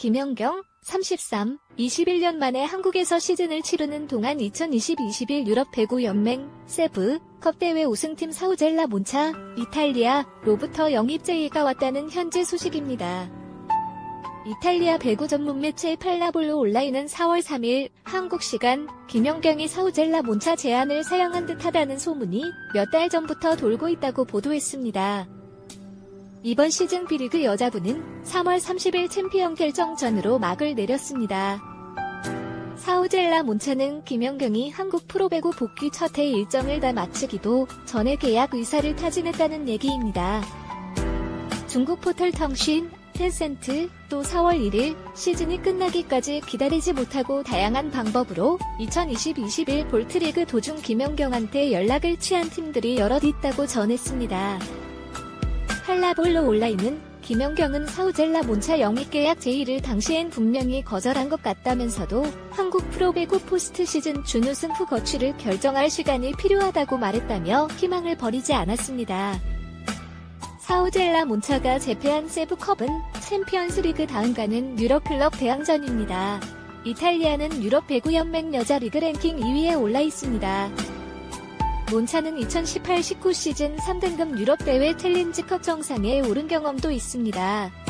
김연경, 33, 21년 만에 한국에서 시즌을 치르는 동안 2020-21 유럽 배구 연맹 세브 컵 대회 우승팀 사우젤라 몬차, 이탈리아로부터 영입 제의가 왔다는 현지 소식입니다. 이탈리아 배구 전문 매체 팔라볼로 온라인은 4월 3일 한국 시간 김연경이 사우젤라 몬차 제안을 사양한 듯하다는 소문이 몇 달 전부터 돌고 있다고 보도했습니다. 이번 시즌 B리그 여자부는 3월 30일 챔피언 결정전으로 막을 내렸습니다. 사우젤라 몬차는 김연경이 한국 프로배구 복귀 첫 해 일정을 다 마치기도 전에 계약 의사를 타진했다는 얘기입니다. 중국 포털 텅신, 텐센트, 또 4월 1일 시즌이 끝나기까지 기다리지 못하고 다양한 방법으로 2020-21 볼트리그 도중 김연경한테 연락을 취한 팀들이 여럿 있다고 전했습니다. 팔라볼로 온라인은 김연경은 사우젤라 몬차 영입 계약 제의를 당시엔 분명히 거절한 것 같다면서도 한국 프로배구 포스트 시즌 준우승 후 거취를 결정할 시간이 필요하다고 말했다며 희망을 버리지 않았습니다. 사우젤라 몬차가 제패한 세브컵은 챔피언스리그 다음가는 유럽클럽 대항전입니다. 이탈리아는 유럽 배구연맹 여자리그 랭킹 2위에 올라 있습니다. 몬차는 2018-19 시즌 3등급 유럽 대회 챌린지컵 정상에 오른 경험도 있습니다.